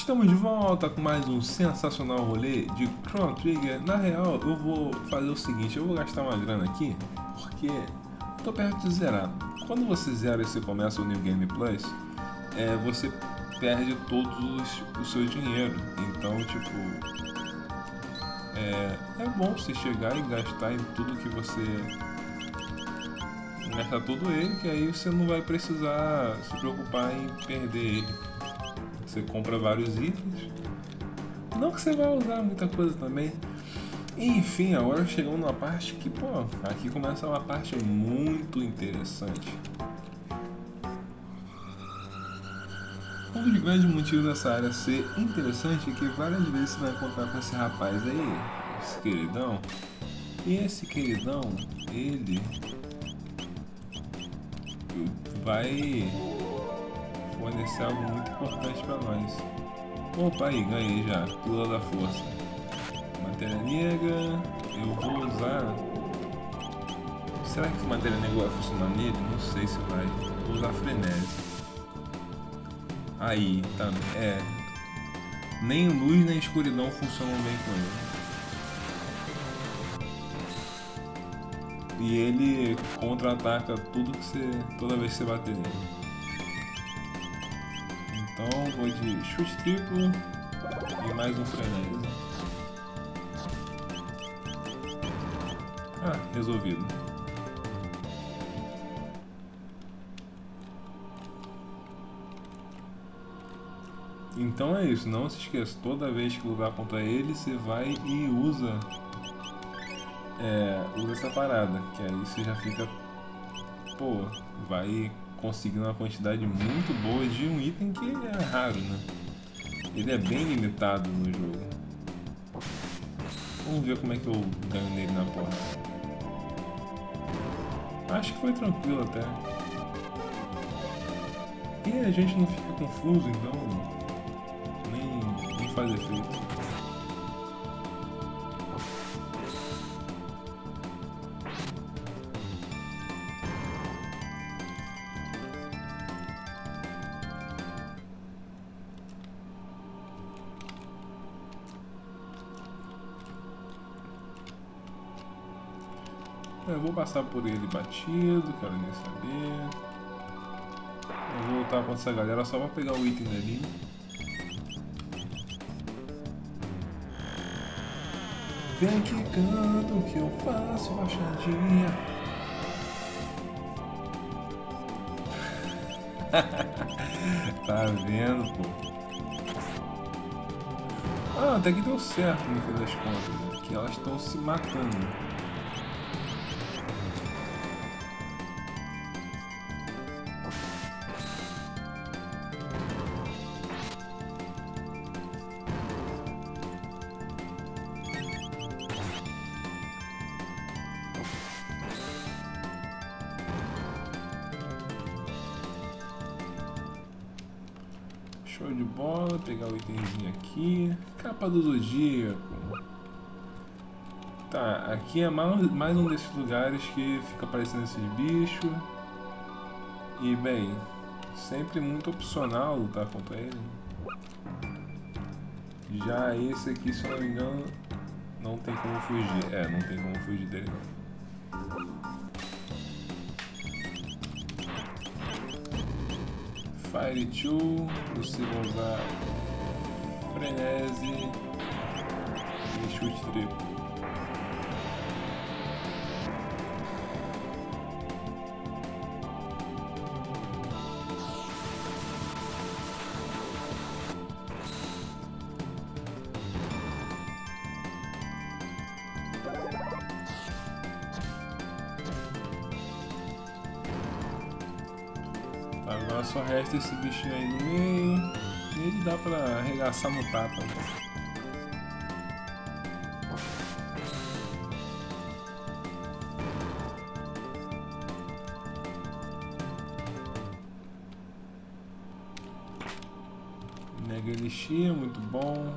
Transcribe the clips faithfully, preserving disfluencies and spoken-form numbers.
Estamos de volta com mais um sensacional rolê de Chrono Trigger. Na real, eu vou fazer o seguinte, eu vou gastar uma grana aqui, porque tô perto de zerar. Quando você zera e você começa o New Game Plus, é, você perde todos os, o seu dinheiro. Então, tipo, é, é bom você chegar e gastar em tudo que você... gastar todo ele, que aí você não vai precisar se preocupar em perder ele. Você compra vários itens. Não que você vai usar muita coisa também. E, enfim, agora chegamos numa parte que, pô, aqui começa uma parte muito interessante. Um dos grandes motivos dessa área ser interessante é que várias vezes você vai encontrar com esse rapaz aí, esse queridão. E esse queridão, ele vai fornecer algo muito importante para nós. Opa, aí, ganhei já, Pílula da Força. Matéria negra, eu vou usar... Será que matéria negra vai funcionar nele? Não sei se vai. Vou usar frenesi. Aí, tá, é... Nem luz nem escuridão funcionam bem com ele. E ele contra-ataca tudo que você... toda vez que você bater nele. Então vou de chute triplo e mais um frenesi. Ah, resolvido. Então é isso, não se esqueça, toda vez que lutar contra ele, você vai e usa, é, usa essa parada, que aí você já fica, pô, vai conseguindo uma quantidade muito boa de um item que é raro, né? Ele é bem limitado no jogo. Vamos ver como é que eu ganho nele na porta. Acho que foi tranquilo até. E a gente não fica confuso, então nem, nem faz efeito. Eu vou passar por ele batido, quero nem saber. Eu vou lutar contra essa galera só pra pegar o item dali. Vem que canto que eu faço baixadinha. Tá vendo, pô? Ah, até que deu certo no fim das contas, né? Que elas estão se matando. Show de bola, pegar o itemzinho aqui. Capa do Zodíaco. Tá, aqui é mais, mais um desses lugares que fica aparecendo esses bichos. E bem, sempre muito opcional lutar contra ele. Já esse aqui, se eu não me engano, não tem como fugir. É, não tem como fugir dele não. Fire two, você vai usar frenesi e chute triplo. Agora só resta esse bichinho aí no meio. E ele dá pra arregaçar no tapa. Né? Mega Elixir, muito bom.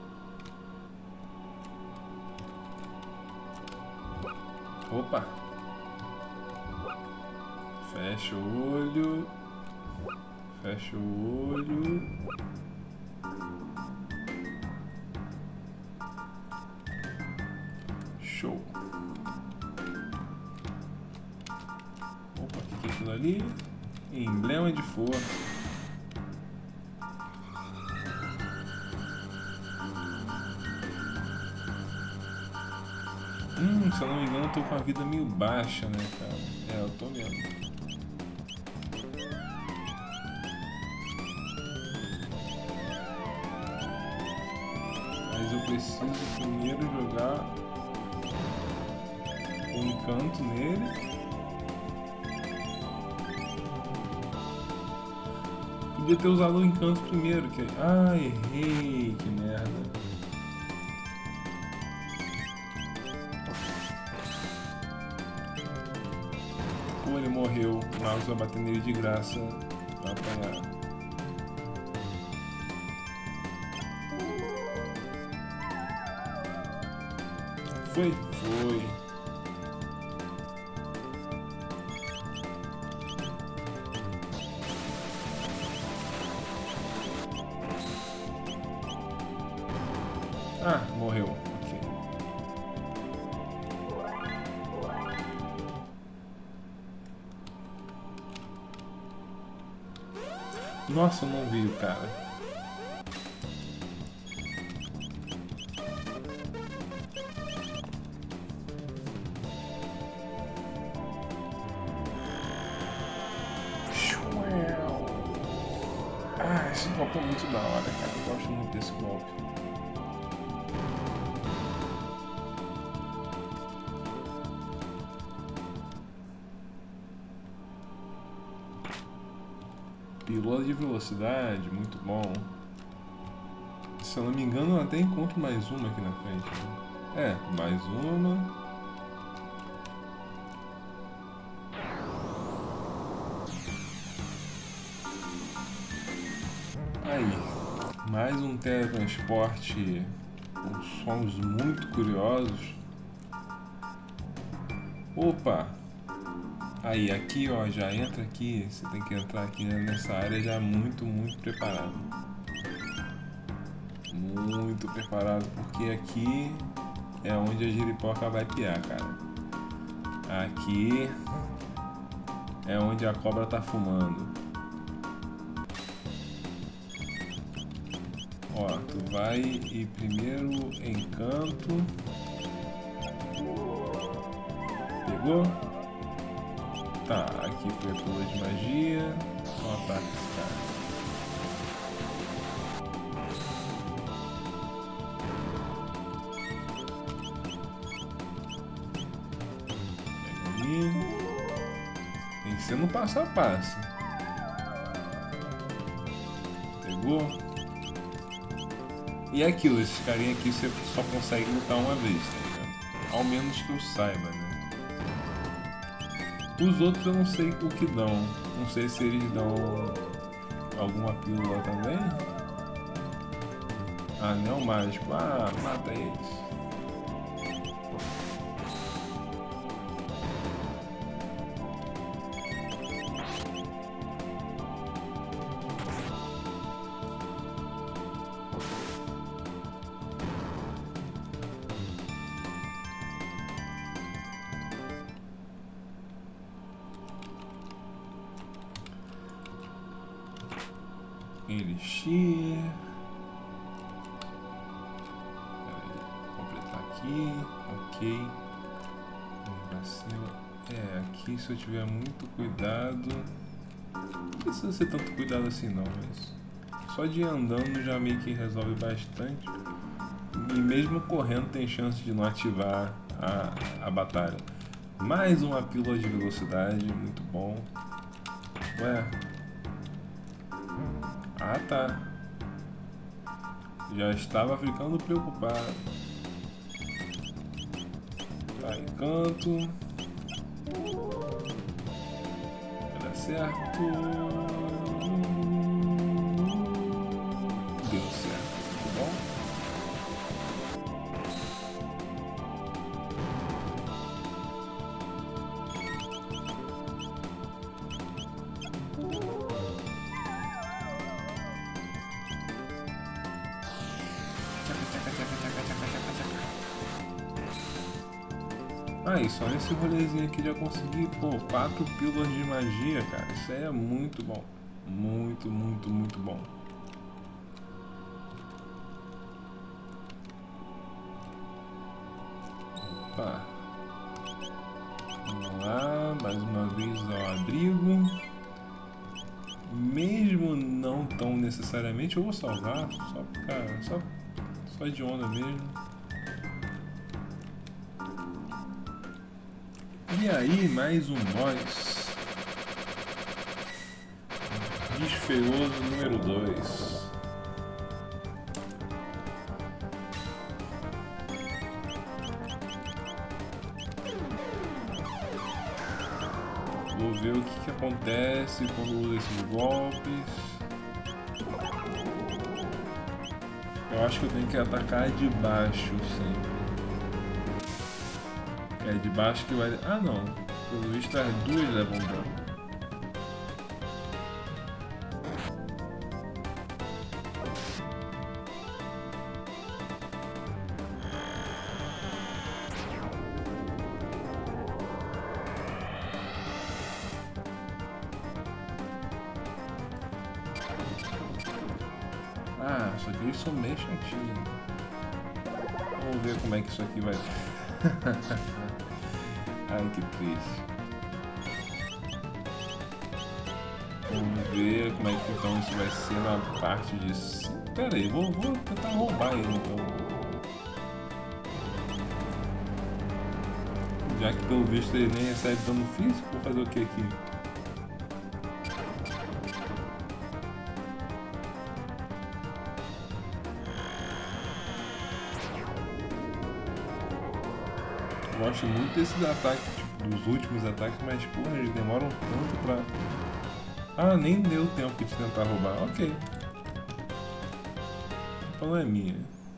Opa! Fecha o olho. Fecha o olho. Show. Opa, o que é aquilo ali? Emblema de força. Hum, se eu não me engano eu tô com a vida meio baixa, né, cara? É, eu tô mesmo. Mas eu preciso primeiro jogar o encanto nele. Podia ter usado o encanto primeiro, que... Ah, errei, que merda. Pô, ele morreu, o mouse vai bater nele de graça, vai apanhar. Foi? Foi. Ah, morreu. Ok. Nossa, eu não vi o cara. Ah, esse golpe é muito da hora, cara. Eu gosto muito desse golpe. Pílula de velocidade, muito bom. Se eu não me engano, eu até encontro mais uma aqui na frente, né? É, mais uma. Aí, mais um teletransporte com sons muito curiosos. Opa! Aí, aqui ó, já entra aqui, você tem que entrar aqui nessa área já muito, muito preparado. Muito preparado, porque aqui é onde a giripoca vai piar, cara. Aqui é onde a cobra tá fumando. Ó, tu vai e primeiro encanto. Pegou? Tá, aqui foi a pula de magia. Ó, ataque esse cara. Pega ali. Tem que ser no passo a passo. Pegou? E é aquilo, esses carinha aqui você só consegue lutar uma vez, tá ligado? Ao menos que eu saiba, né? Os outros eu não sei o que dão. Não sei se eles dão alguma pílula também. Anel mágico. Ah, mata eles. Elixir. Completar aqui. Ok. Vamos pra cima. É, aqui se eu tiver muito cuidado. Não precisa ser tanto cuidado assim não, mas só de ir andando já meio que resolve bastante. E mesmo correndo tem chance de não ativar a, a batalha. Mais uma pílula de velocidade, muito bom. Ué. Ah, tá. Já estava ficando preocupado. Tá, encanto. Vai dar certo. Deu certo. Muito bom. Ah, e só nesse rolezinho aqui já consegui, pô, quatro pílulas de magia, cara. Isso aí é muito bom. Muito, muito, muito bom. Opa. Vamos lá, mais uma vez ao abrigo. Mesmo não tão necessariamente, eu vou salvar, só pra, só, só de onda mesmo. E aí, mais um boss. Desfeiroso número dois. Vou ver o que, que acontece quando usa esses golpes. Eu acho que eu tenho que atacar de baixo sempre. É de baixo que vai... Ah não, pelo visto as duas levam dano. Ah, só que eles são meio chatinhos. Vamos ver como é que isso aqui vai... Ai, que triste. Vamos ver como é que então isso vai ser na parte de cima. Pera aí, vou, vou tentar roubar ele então. Já que pelo visto ele nem recebe dano físico, vou fazer o que aqui? Gosto muito desses ataques, tipo, dos últimos ataques, mas porra, eles demoram tanto pra... Ah, nem deu tempo de tentar roubar, ok. Então não é minha.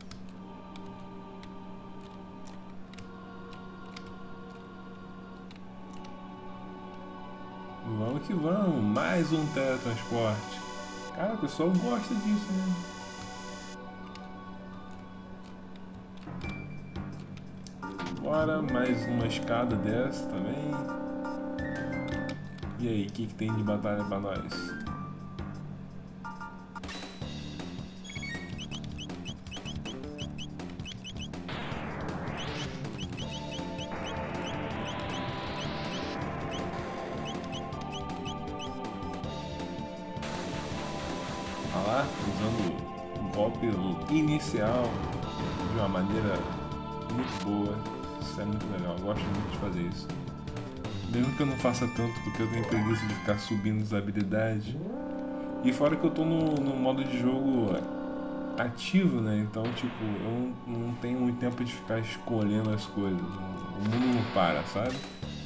Vamos que vamos, mais um teletransporte. Cara, o pessoal gosta disso, né? Bora, mais uma escada dessa também. E aí, o que, que tem de batalha pra nós? Olha lá, usando o golpe inicial de uma maneira muito boa. Isso é muito legal, eu gosto muito de fazer isso. Mesmo que eu não faça tanto porque eu tenho preguiça de ficar subindo as habilidades. E fora que eu tô no, no modo de jogo ativo, né? Então, tipo, eu não, não tenho muito tempo de ficar escolhendo as coisas. O mundo não para, sabe?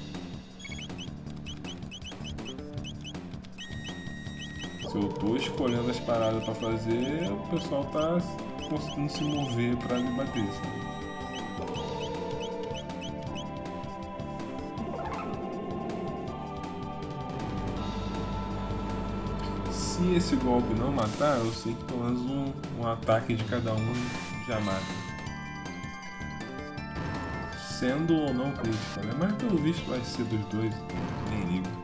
Se eu tô escolhendo as paradas pra fazer, o pessoal tá conseguindo se mover pra me bater, sabe? Se esse golpe não matar, eu sei que pelo menos um, um ataque de cada um já mata. Sendo ou não crítico, né? Mas pelo visto vai ser dos dois, então nem ligo.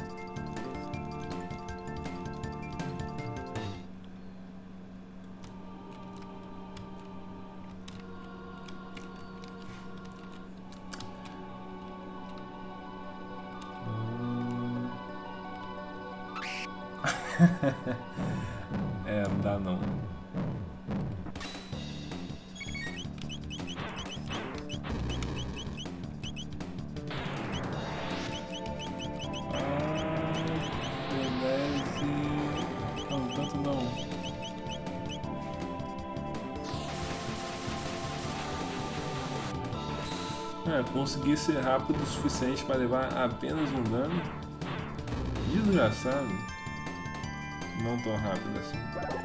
É, não dá não. É, consegui ser rápido o suficiente para levar apenas um dano. Desgraçado. Não tão rápido assim.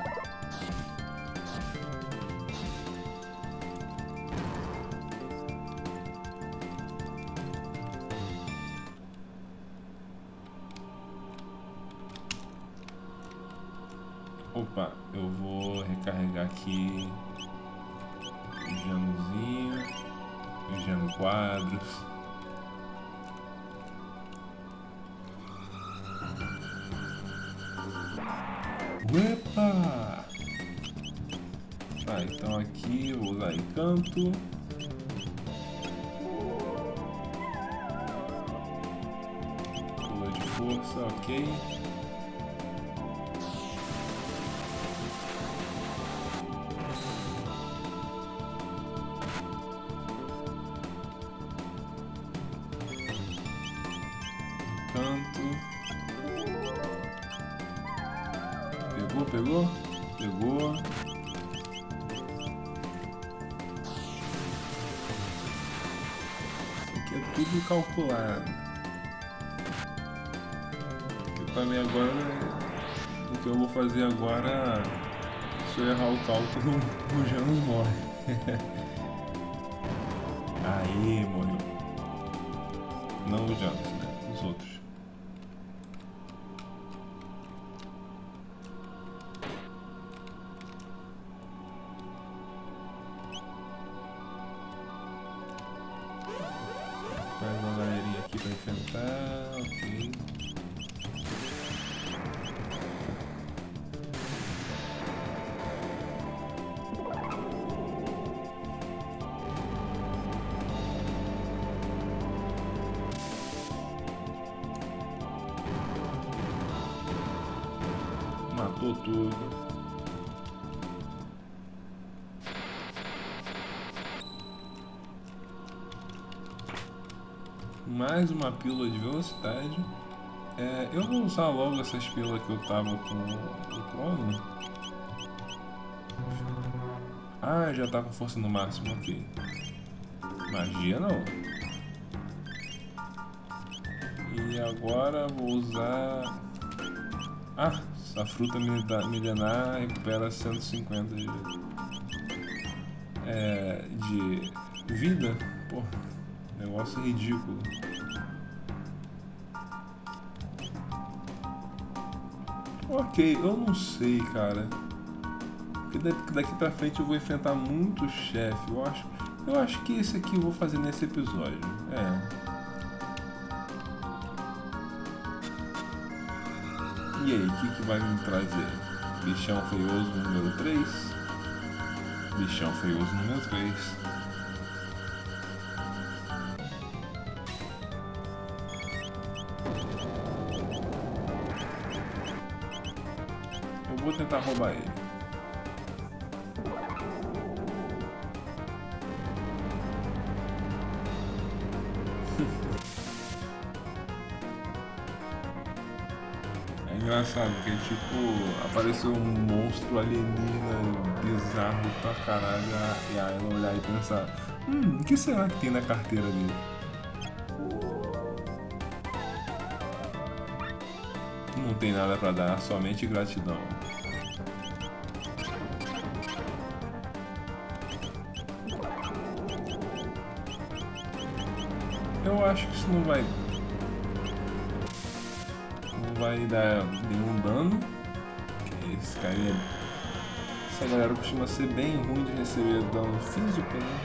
Opa, eu vou recarregar aqui o Januzinho, o Jano Quadros. Epa! Tá, então aqui eu vou usar encanto. Pula de força, ok. Encanto. Pegou, pegou? Pegou. Isso aqui é tudo calculado. E pra mim agora, o que eu vou fazer agora, se eu errar o cálculo, o Janus morre. Aê, morreu. Não o Janus, né? Os outros. Mais uma galerinha aqui pra enfrentar, ok. Matou tudo. Mais uma pílula de velocidade. É, eu vou usar logo essas pílulas que eu tava com o Crono. Ah, já tá com força no máximo, ok. Magia não. E agora vou usar... Ah, essa fruta milenar recupera cento e cinquenta de... É, de vida. Pô, negócio ridículo. Ok, eu não sei, cara. Porque daqui pra frente eu vou enfrentar muito chefe. Eu acho, eu acho que esse aqui eu vou fazer nesse episódio. É. E aí, o que, que vai me trazer? Bichão feioso número três. Bichão feioso número três. Eu vou tentar roubar ele. É engraçado porque tipo apareceu um monstro alienígena bizarro pra caralho e aí ela olhar e pensar, hum, o que será que tem na carteira dele? Não tem nada pra dar, somente gratidão. Eu acho que isso não vai não vai dar nenhum dano. Esse cara, essa galera costuma ser bem ruim de receber dano físico, né?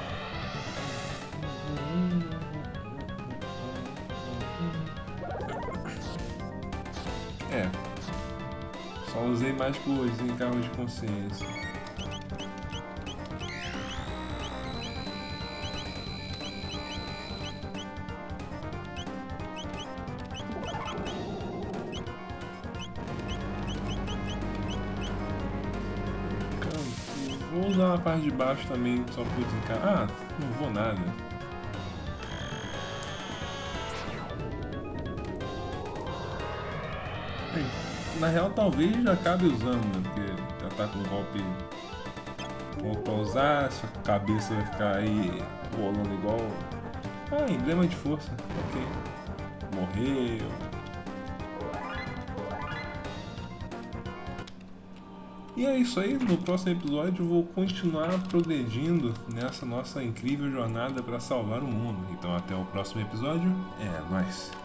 É, só usei mais por desencargo de consciência. Vou usar na parte de baixo também, só por desencargo. Ah, não vou nada. Bem, na real talvez já acabe usando, né? Porque já tá com um golpe pronto pra usar, sua cabeça vai ficar aí rolando igual... Ah, emblema de força, ok. Morreu. E é isso aí, no próximo episódio eu vou continuar progredindo nessa nossa incrível jornada para salvar o mundo. Então até o próximo episódio, é nóis!